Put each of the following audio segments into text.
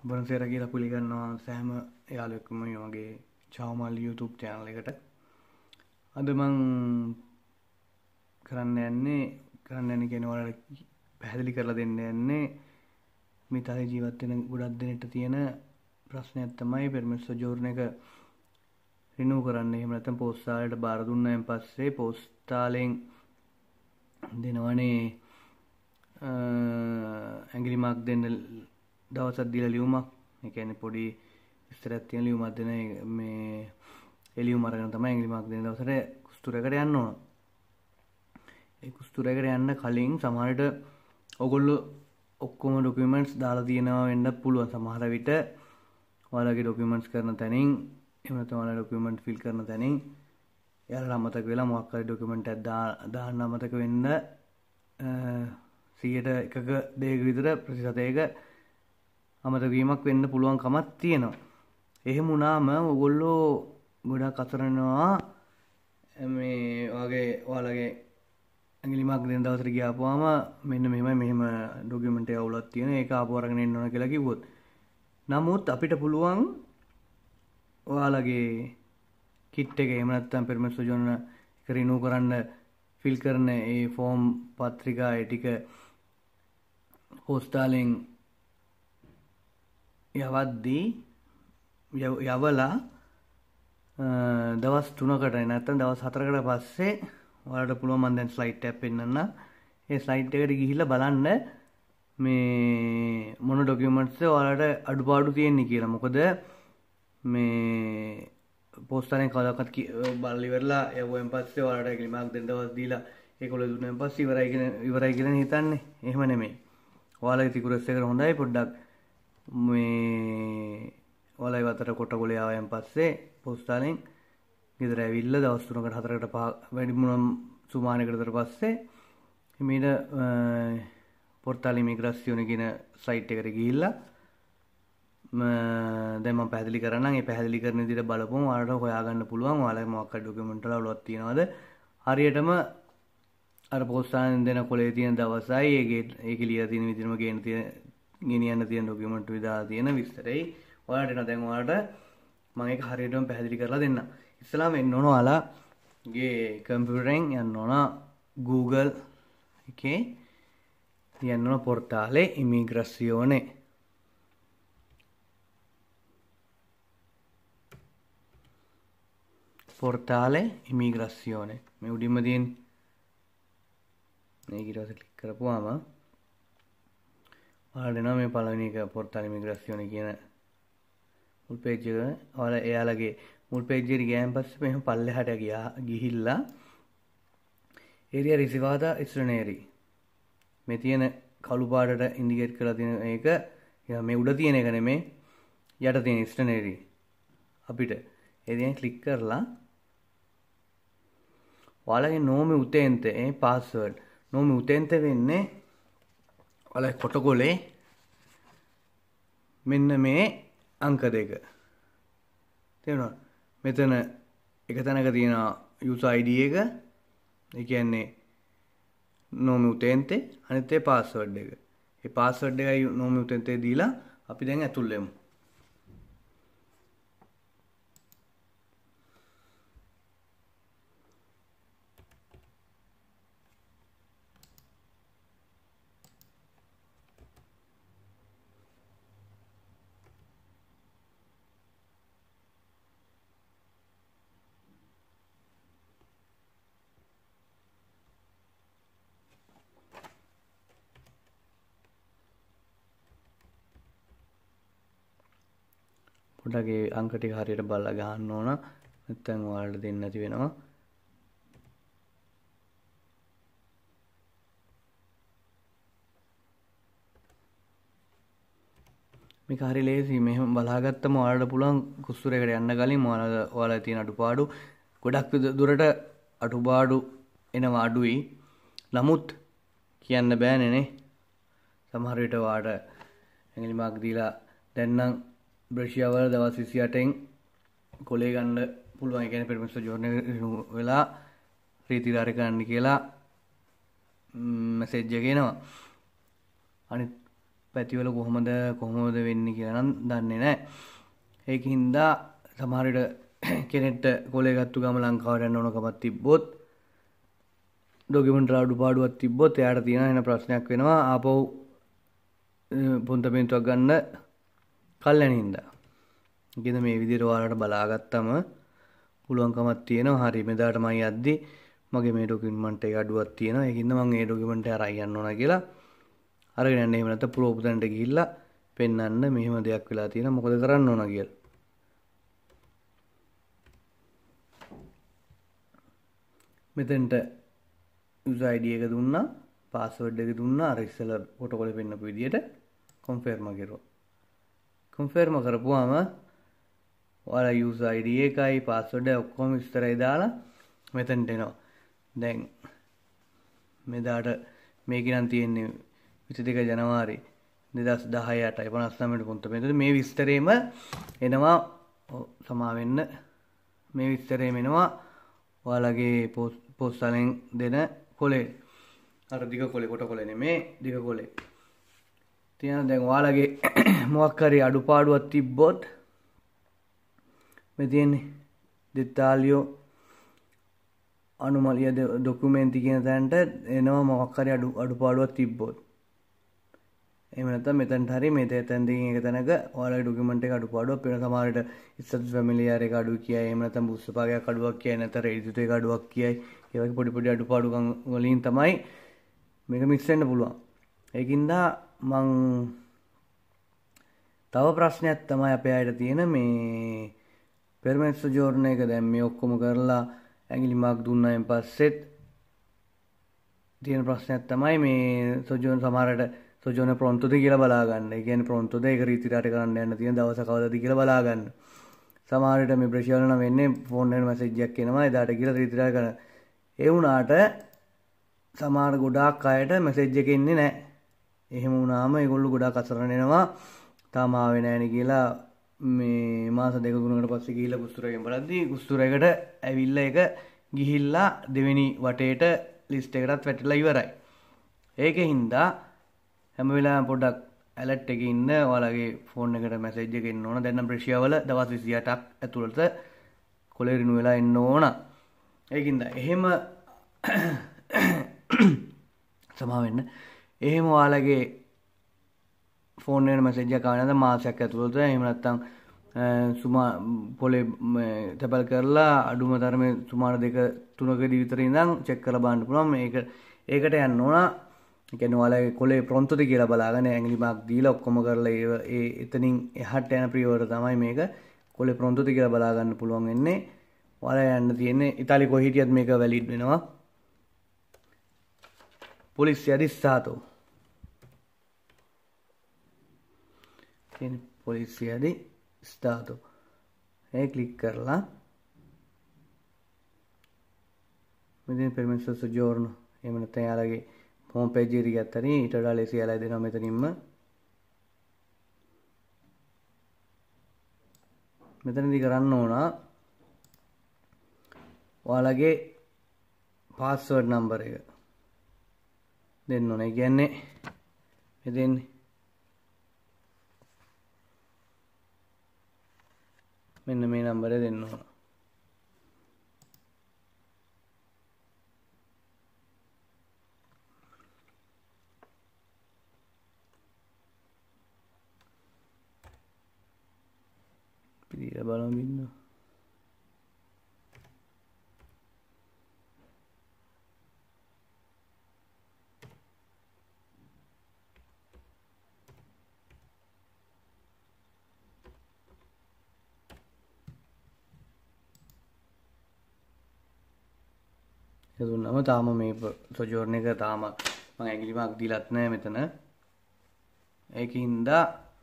බොනසේර කියලා පිළිගන්නවා සෑම යාළුවෙක්ම මේ වගේ චාමල් YouTube channel එකට. අද මං කරන්න යන්නේ කියන්නේ ඔයාලට පැහැදිලි කරලා දෙන්න යන්නේ මිතාලේ ජීවත් වෙන ගොඩක් දෙනෙක්ට තියෙන ප්‍රශ්නයක් තමයි පෙර්මිට් සොජෝර්න් එක රිනූව් කරන්න. එහෙම නැත්නම් පෝස්තාලයට බාර දුන්නායින් පස්සේ පෝස්තාලෙන් දෙනවනේ ඇඟිලි මාක් දෙන්න දවසක් දීලා ලියුමක්. ඒ කියන්නේ පොඩි විස්තරයක් තියෙන ලියුමක් දෙන මේ ඒ ලියුම අරගෙන තමයි ඇඟිලි මාක් දෙන දවසට කුස්තුරයකට යන්න ඕන. ඒ කුස්තුරයකට යන්න කලින් සමහරට ඔයගොල්ලෝ ඔක්කොම ඩොකියුමන්ට්ස් දාලා තියෙනවා වෙන්නත් පුළුවන්. සමහර විට ඔයාලගේ ඩොකියුමන්ට්ස් කරන තැනින් එහෙම නැත්නම් ඔයාලා ඩොකියුමන්ට් ෆිල් කරන තැනින් එයාලා අමතක වෙලා මොකක් හරි ඩොකියුමන්ට් එකක් දාන්න අමතක වෙන්න 100%ක දෙයක විතර ප්‍රතිශතයක අමතක වීමක් වෙන්න පුළුවන් කමක් තියෙනවා. එහෙම වුණාම ඔයගොල්ලෝ ගොඩක් අසරණවා මේ වගේ ඔයාලගේ ඇඟිලි මාක් දෙන දවසට ගියාපුවාම මෙන්න මෙහෙම ඩොකියුමන්ට් එක අවුලක් තියෙනවා ඒක ආපහු අරගෙන එන්න ඕන කියලා කිව්වොත්. නමුත් අපිට පුළුවන් ඔයාලගේ කිට් එක එහෙම නැත්නම් පෙර්මිට් සොජෝර්න් එක රිනූව් කරන්න ෆිල් කරන ඒ ෆෝම් පත්‍රිකා ඒ ටික පෝස්තාලෙන් යවද්දී යවලා දවස් 3කට නැත්නම් දවස් 4කට පස්සේ ඔයාලට පුළුවන් මම දැන් ස්ලයිඩ් එකක් පෙන්නන්න. ඒ ස්ලයිඩ් එකට ගිහිල්ලා බලන්න මේ මොන ඩොකියුමන්ට්ස් ඔයාලට අඩුපාඩු තියෙන්නේ කියලා. මොකද මේ පෝස්තාලෙන් කවදාකවත් බලලා ඉවරලා යවුවෙන් පස්සේ ඔයාලට ඇඟිලි මාක් දෙන්න දවස් දීලා ඒකවල දුන්නාන් පස්සේ ඉවරයි කියලා හිතන්නේ. එහෙම නෙමෙයි. ඔයාලගේ සිකුරස් එක හොඳයි පොඩ්ඩක් මේ ඔයාලයි වතර කොටගොලේ ආවයන් පස්සේ පෝස්තාලෙන් ගෙදර ඇවිල්ලා දවස් 3කට 4කට 5 වැඩි මොනම් සුමානකට විතර පස්සේ මේක පෝර්තාල ඉමිග්‍රාසියෝනේ කියන සයිට් එකට ගිහිල්ලා දැන් මම පැහැදිලි කරන්නම්. ඒ පැහැදිලි කරන විදිහට බලපුවම ඔයාලට හොයාගන්න පුළුවන් ඔයාලගේ මොකක් හරි ඩොකියුමන්ට් වල අවුලක් තියෙනවද. හරියටම අර පෝස්තාලෙන් දෙන කොලේ තියෙන දවසයි ඒකේ ලියලා තියෙන විදිහම ගෙනියන්න තියෙන ඩොකියුමන්ට් විදාලා තියෙන විස්තරයි ඔයාලට එනවා. දැන් ඔයාලට මම ඒක හරියටම පැහැදිලි කරලා දෙන්නම්. ඉස්සලාම එන්න ඕන ඔයාලගේ කම්පියුටරෙන් යන්න ඕන Google එකේ යන්න ඕන පෝර්තාලේ ඉමිග්‍රාසියෝනේ. පෝර්තාලේ ඉමිග්‍රාසියෝනේ මේ උඩින්ම තියෙන මේක ඊට පස්සේ ක්ලික් කරපුවාම ඔයාලට එනවා මේ පළවෙනි එක පෝර්තාලේ ඉමිග්‍රාසියෝනේ කියන මුල් පේජ් එක. ඔයාලා එයාලගේ මුල් පේජ් එකට ගියාන් පස්සේ මෙහෙම පල්ලෙහාට ගිහිල්ලා ඒරියා රිසිවාදා ස්ට්‍රනේරි මේ තියෙන කළු පාටට ඉන්ඩිකේට් කරලා තියෙන එක මේ උඩ තියෙන එක නෙමෙයි යට තියෙන ස්ට්‍රනේරි අපිට ඒ දිහා ක්ලික් කරලා ඔයාලගේ නෝමි උතෙන්ත පාස්වර්ඩ් නෝමි උතෙන්ත වෙන්නේ ඔයාලගේ කොටගොලේ මෙන්න මේ අංක දෙක තේරුණා. මෙතන එක තැනක තියෙන user ID එක ඒ කියන්නේ නෝමි උතෙන්තේ අනිත් ඒ පාස්වර්ඩ් එක. ඒ පාස්වර්ඩ් එකයි නෝමි උතෙන්තේ දීලා අපි දැන් ඇතුල් වෙමු. පොඩ්ඩක් ඒ අංක ටික හරියට බලලා ගහන්න ඕන. නැත්නම් ඔයාලට දෙන්න නැති වෙනවා. මේක හරි ලේසි. මෙහෙම බලාගත්තම ඔයාලට පුළුවන් කුස්තුරයකට යන්න කලින් ඔයාලා තියෙන අඩුපාඩු ගොඩක් දුරට අඩුපාඩු එනවා අඩුයි. නමුත් කියන්න බෑනේ නේ. සමහර විට ඔයාලට ඇඟිලි මාක් දීලා දැන් නම් බ්‍රෂියාවල දවස් 28න් කොලේ ගන්න පුළුවන්. ඒ කියන්නේ පෙර්මිට් සොජෝර්න් වෙලා රීතිකාරය කරන්න කියලා මැසේජ් එක එනවා. අනිත් පැතිවල කොහොමද වෙන්නේ කියලා නම් දන්නේ නැහැ. ඒකින්ද සමහර විට කෙනෙක්ට කොලේ ගත්තු ගම ලංකාවට යන්න ඕන කමක් තිබ්බොත් ඩොකියුමන්ට් අඩුපාඩුවක් තිබ්බොත් එයාට තියෙන වෙන ප්‍රශ්නයක් වෙනවා ආපහු පොන්ත පෙන්තුවක් ගන්න කල්යන හින්දා. ඒකද මේ විදිහට ඔයාලට බලාගත්තම පුළුවන්කමක් තියෙනවා. හරි මෙදාට මම යද්දි මගේ මේ ඩොකියුමන්ට් එක අඩුවක් තියෙනවා. ඒකින්ද මම ඒ ඩොකියුමන්ට් එක අරන් යන්න ඕන කියලා අරගෙන යන්න. එහෙම නැත්නම් පුරෝපතන්ට ගිහිල්ලා පෙන්නන්න මෙහෙම දෙයක් වෙලා තියෙනවා මොකද කරන්න ඕන කියලා. මෙතෙන්ට user id එක දුන්නා, password එක දුන්නා, අර ඉස්සෙල්ලා ෆොටෝ කොලේ පෙන්නපු විදියට confirm කරුවා. confirm කරපුවාම ඔයාලා user id එකයි password එක ඔක්කොම විස්තරය දාලා මෙතෙන්ට එනවා. දැන් මෙදාට මේකේ නම් තියෙන්නේ 22 ජනවාරි 2018යි 59 පොන්ත පෙන්නන මේ විස්තරේම එනවා. සමා වෙන්න මේ විස්තරේම එනවා ඔයාලගේ පොස්ටලෙන් දෙන කොලේ. අර දිග කොලේ කොට කොලේ නෙමේ දිග කොලේ. තියෙන දැන් ඔයාලගේ මොකක් හරි අඩුපාඩුවක් තිබ්බොත් මේ තියෙන්නේ දෙතාලියෝ අනුමලිය ඩොකියුමෙන්ටි කියන තැනට එනවා මොකක් හරි අඩුපාඩුවක් තිබ්බොත්. එහෙම නැත්නම් මෙතනට හරි මේ තැන් දෙකකින් එක තැනක ඔයාලගේ ඩොකියුමන්ට් එක අඩුපාඩුවක් වෙන සමහරට ඉස්සත් ෆැමිලියර් එක අඩු කියයි. එහෙම නැත්නම් පුස්තකාලයක් අඩුවක් කියයි. නැත්නම් රෙඩියුට එක අඩුවක් කියයි. ඒ වගේ පොඩි අඩුපාඩුකම් වලින් තමයි මේක මික්ස් වෙන්න පුළුවන්. ඒකින්ද මං තව ප්‍රශ්නයක් තමයි අපේ අයට තියෙන මේ පෙර්මනන්ට් සොජෝර්න් එක දැන් මේ ඔක්කොම කරලා ඇඟිලි මාක් දුන්නායින් පස්සෙත් තියෙන ප්‍රශ්නයක් තමයි මේ සොජෝර්න් සමහරට සොජෝර්න් ප්‍රොන්තෝද කියලා බලා ගන්න. ඒ කියන්නේ ප්‍රොන්තෝද ඒක රීතිරාට කරන්න යන්න තියෙන දවස කවදාද කියලා බලා ගන්න. සමහර විට මේ ප්‍රෙෂර් නම් වෙන්නේ ෆෝන් එකේ මැසේජ් එකක් එනවා එදාට කියලා රීතිරාට කරන. ඒ වුණාට සමහර ගොඩාක් අයට මැසේජ් එක එන්නේ නැහැ. එහෙම වුණාම ඒගොල්ලෝ ගොඩාක් අසරණ වෙනවා. තාම ආවේ නැහැනේ කියලා මේ මාස දෙක තුනකට පස්සේ ගිහිල්ලා කුස්තුරයෙන් බලද්දී කුස්තුරයකට ඇවිල්ලා ඒක ගිහිල්ලා දෙවෙනි වටේට ලිස්ට් එකටත් වැටිලා ඉවරයි. ඒකෙන්ද හැම වෙලාවෙම පොඩ්ඩක් ඇලර්ට් එකේ ඉන්න. ඔයාලගේ ෆෝන් එකට මැසේජ් එක එන්න ඕන. දැන් නම් ප්‍රෙෂියාවල දවස් 28ක් ඇතුළත කොලේ රිනු වෙලා එන්න ඕන. ඒකින්ද එහෙම සමා වෙන්න. එහෙම ඔයාලගේ ෆෝන් එකට මැසේජ් එකක් ආව නැත්නම් මාසයක් ඇතුළත එහෙම නැත්නම් පොලේ තැපල් කරලා අඩුම තරමේ සුමාන 2-3කදී විතර ඉඳන් චෙක් කරලා බලන්න පුළුවන්. ඒකට යන්න ඕන. ඒ කියන්නේ ඔයාලගේ කොලේ ප්‍රොන්තෝද කියලා බලාගෙන ඇඟිලි මාක් දීලා ඔක්කොම කරලා ඒ එතනින් එහාට යන පියවර තමයි මේක. කොලේ ප්‍රොන්තෝද කියලා බලා ගන්න පුළුවන් වෙන්නේ. ඔයාලා යන්න තියෙන්නේ ඉතාලි කොහේ හිටියත් මේක වැලිඩ් වෙනවා. Polizia di Stato. Polizia di Stato. Click කරලා මෙතන permesso di soggiorno එහෙම නැත්නම් යාලගේ හෝම් පේජ් එකට ගියත් හරි ඊට වඩා ලේසි යාලා දෙනවා මෙතනින්ම. මෙතනදී කරන්න ඕන ඔයාලගේ පාස්වර්ඩ් නම්බර් එක දෙන්න ඕන. ඒ කියන්නේ මෙතෙන් මෙන්න මේ නම්බරය දෙන්න ඕන. පිළිලා බලමු ඉන්න. දුන්නම තාම මේ සොජෝර්න් එක තාම මම ඇඟිලි මාක් දීලත් නැහැ මෙතන. ඒකින්ද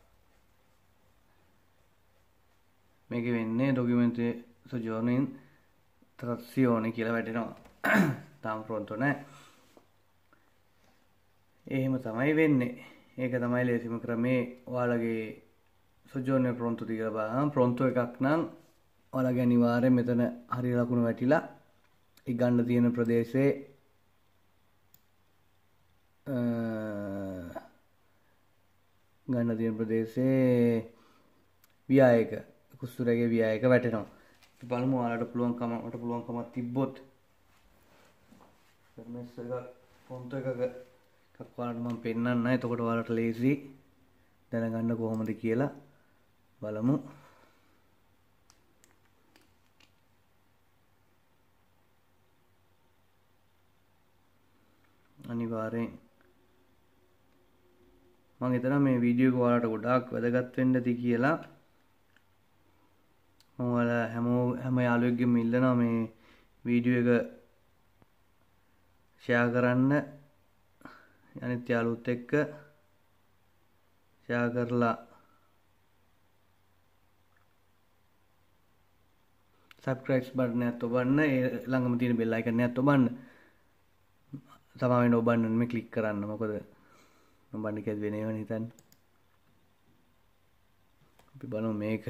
මේක වෙන්නේ ඩොකියුමෙන්ට් සොජෝර්න් ඉන් ට්‍රාන්සිෂන් කියලා වැටෙනවා. තාම ප්‍රොන්තෝ නැහැ. එහෙම තමයි වෙන්නේ. ඒක තමයි ලේසිම ක්‍රමේ. ඔයාලගේ සොජෝර්න් ප්‍රොන්තෝ කියලා බලන්න. ප්‍රොන්තෝ එකක් නම් ඔයාලගේ අනිවාර්යෙන් මෙතන හරිය ලකුණු වැටිලා ගන්න තියෙන ප්‍රදේශයේ ගන්න තියෙන ප්‍රදේශයේ ව්‍යායක කුස්තුරගේ ව්‍යායක වැටෙනවා. අපි බලමු ඔයාලට පුළුවන්කමක් තිබ්බොත් පර්මිස් එක ෆොන්ට් එකක ඔයාලට මම පෙන්නන්නම්. එතකොට ඔයාලට ලේසි දැනගන්න කොහොමද කියලා බලමු. අනිවාර්යෙන් මම හිතනවා මේ වීඩියෝ එක ඔයාලට ගොඩාක් වැදගත් වෙන්න ඇති කියලා. මම ඔයාලා හැම යාළුවෙක්ගෙම ඉල්ලනවා මේ වීඩියෝ එක ෂෙයා කරන්න. අනිත් යාළුවොත් එක්ක ෂෙයා කරලා subscribe බටන් එකත් ඔබන්න. ඒ ළඟම තියෙන bell icon එකත් ඔබන්න. සමාවෙන්න ඔබන්න නෙමෙයි ක්ලික් කරන්න. මොකද ඔබන්න කියද වෙන ඒවා හිතන්නේ. අපි බලමු මේක.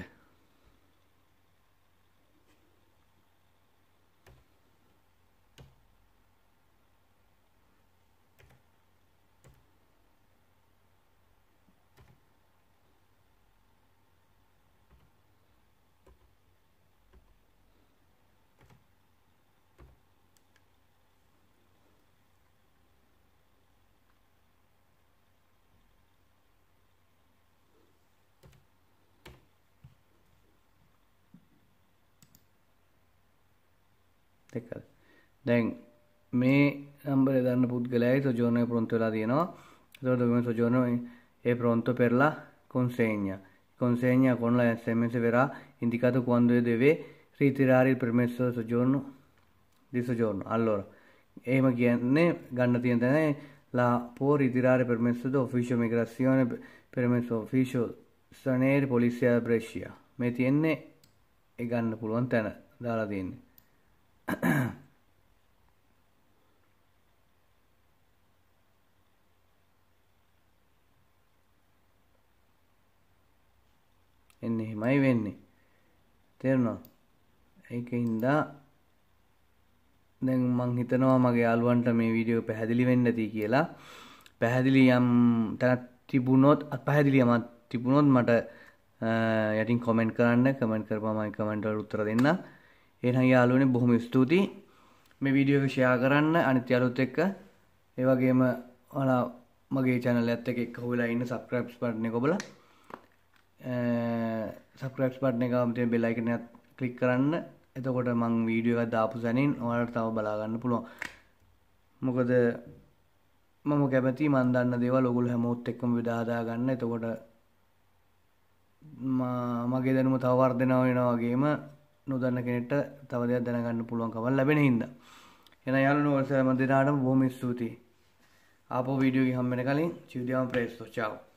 දැන් මේ නම්බරේ දාන්න පුද්ගලයායි සොජෝර්නෝ pronto වෙලා තියෙනවා. එතකොට මේ සොජෝර්නෝ è pronto per la consegna. Consegna con la SMS verrà indicato quando deve ritirare il permesso di soggiorno. Allora, එහෙම කියන්නේ ගන්න තියෙන තැන la può ritirare permesso d'ufficio migrazione permesso ufficio stranieri polizia Brescia. මේ තියෙන්නේ ඒ ගන්න පුළුවන් තැන දාලා තියෙන්නේ. එන්නේ එහෙමයි වෙන්නේ. තේරුණා? ඒකින්ද දැන් මං හිතනවා මගේ යාළුවන්ට මේ වීඩියෝ පැහැදිලි වෙන්න ඇති කියලා. පැහැදිලි යම් තැනක් තිබුණොත් අපැහැදිලි යමක් තිබුණොත් මට යටින් කමෙන්ට් කරන්න. කමෙන්ට් කරපුවම මම කමෙන්ට් වලට උත්තර දෙන්න. එහෙනම් යාළුවනේ බොහොම ස්තුතියි. මේ වීඩියෝ එක ෂෙයා කරන්න අනිත් යාළුවොත් එක්ක. ඒ වගේම ඔයාලා මගේ channel එකත් එක්ක එක්කහුවලා ඉන්න subscribe button එක ඔබලා subscribe button එක ගාම තියෙන bell icon එකත් click කරන්න. එතකොට මම වීඩියෝ එකක් දාපු සැනින් ඔයාලට තව බලා ගන්න පුළුවන්. මොකද මම කැමතියි මන් දන්න දේවල් ඔයගොල්ලෝ හැමෝත් එක්කම බෙදා හදා ගන්න. එතකොට මගේ දැනුම තව වර්ධනය වෙනවා වගේම නොදන්න කෙනෙක්ට තව දෙයක් දැනගන්න පුළුවන්කම ලැබෙන හින්දා. එහෙනම් යාළුවෝ ඔයාලා හැම දිනාටම බොහොම ස්තුතියි. ආපහු වීඩියෝ එක හම්බ වෙන කලින් ci vediamo presto. Ciao.